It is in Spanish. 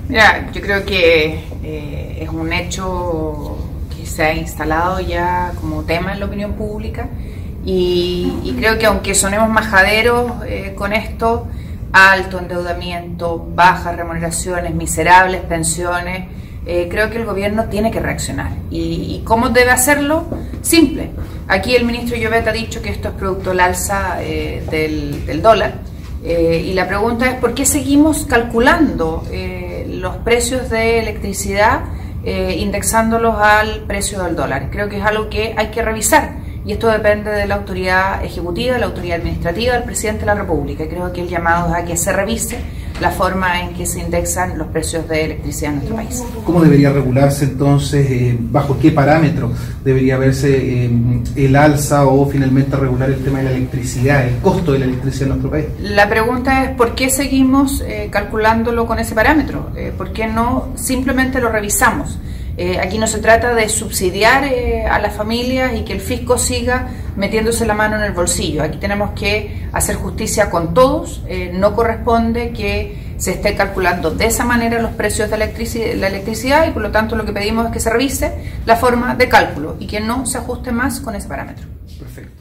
Mira, yo creo que es un hecho que se ha instalado ya como tema en la opinión pública y creo que aunque sonemos majaderos con esto, alto endeudamiento, bajas remuneraciones, miserables pensiones, creo que el gobierno tiene que reaccionar. ¿Y cómo debe hacerlo? Simple. Aquí el ministro Llobet ha dicho que esto es producto del alza del dólar. Y la pregunta es ¿por qué seguimos calculando los precios de electricidad indexándolos al precio del dólar? Creo que es algo que hay que revisar y esto depende de la autoridad ejecutiva, de la autoridad administrativa, del presidente de la República. Creo que el llamado es a que se revise la forma en que se indexan los precios de electricidad en nuestro país. ¿Cómo debería regularse entonces? ¿Bajo qué parámetro debería verse el alza o finalmente regular el tema de la electricidad, el costo de la electricidad en nuestro país? La pregunta es ¿por qué seguimos calculándolo con ese parámetro? ¿Por qué no simplemente lo revisamos? Aquí no se trata de subsidiar a las familias y que el fisco siga metiéndose la mano en el bolsillo. Aquí tenemos que hacer justicia con todos. No corresponde que se esté calculando de esa manera los precios de la electricidad y por lo tanto lo que pedimos es que se revise la forma de cálculo y que no se ajuste más con ese parámetro. Perfecto.